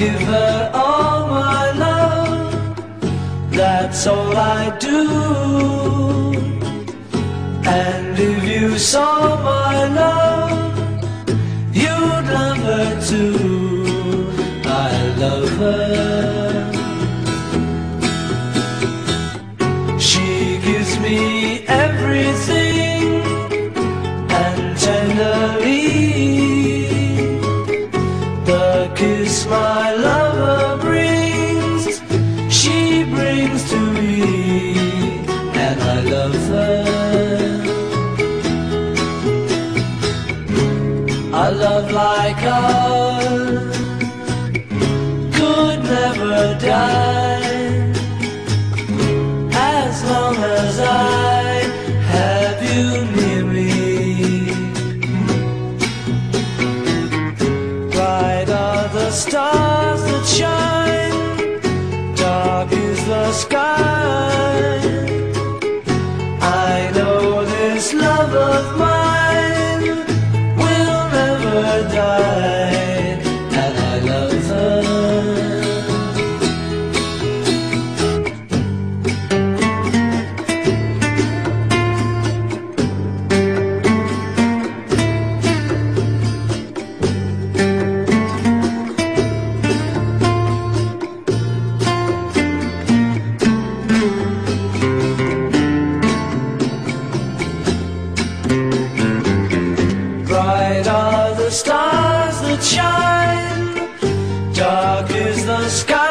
give her all my love, that's all I do. And if you saw my love, you'd love her too. I love her. She gives me everything, and tenderly the kiss my lover brings, she brings to me, and I love her. A love like ours could never die, as long as I have you near me. Bright are the stars that shine, dark is the sky. I know this love of mine will never die, and I love her. Bright are the stars that shine, dark is the sky.